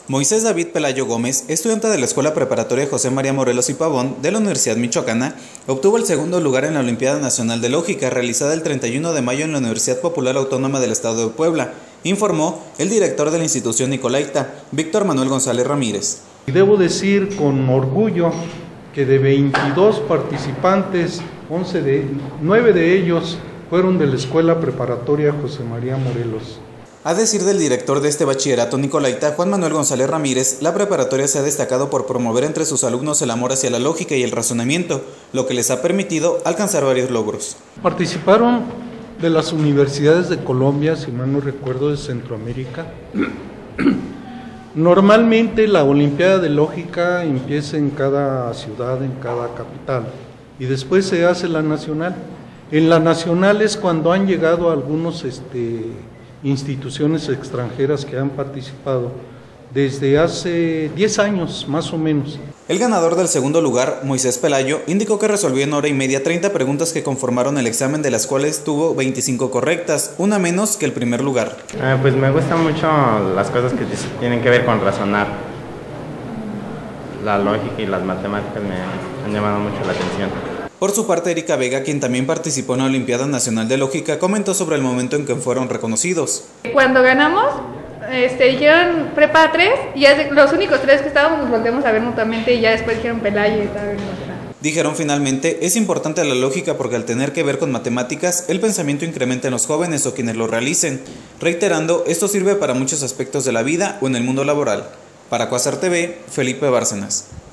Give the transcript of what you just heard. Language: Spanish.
Moisés David Pelayo Gómez, estudiante de la Escuela Preparatoria José María Morelos y Pavón de la Universidad Michoacana, obtuvo el segundo lugar en la Olimpiada Nacional de Lógica realizada el 31 de mayo en la Universidad Popular Autónoma del Estado de Puebla, informó el director de la institución nicolaita, Víctor Manuel González Ramírez. Debo decir con orgullo que de 22 participantes, 9 de ellos fueron de la Escuela Preparatoria José María Morelos. A decir del director de este bachillerato nicolaita, Juan Manuel González Ramírez, la preparatoria se ha destacado por promover entre sus alumnos el amor hacia la lógica y el razonamiento, lo que les ha permitido alcanzar varios logros. Participaron de las universidades de Colombia, si mal no recuerdo, de Centroamérica. Normalmente la Olimpiada de Lógica empieza en cada ciudad, en cada capital, y después se hace la nacional. En la nacional es cuando han llegado algunos instituciones extranjeras que han participado desde hace 10 años más o menos. El ganador del segundo lugar, Moisés Pelayo, indicó que resolvió en hora y media 30 preguntas que conformaron el examen, de las cuales tuvo 25 correctas, una menos que el primer lugar. Pues me gustan mucho las cosas que tienen que ver con razonar. La lógica y las matemáticas me han llamado mucho la atención. Por su parte, Erika Vega, quien también participó en la Olimpiada Nacional de Lógica, comentó sobre el momento en que fueron reconocidos. Cuando ganamos, dijeron Prepa 3 y ya los únicos 3 que estábamos nos volteamos a ver mutuamente y ya después dijeron Pelayo y estaba bien emocionado. Dijeron finalmente, es importante la lógica porque al tener que ver con matemáticas, el pensamiento incrementa en los jóvenes o quienes lo realicen. Reiterando, esto sirve para muchos aspectos de la vida o en el mundo laboral. Para Cuasar TV, Felipe Bárcenas.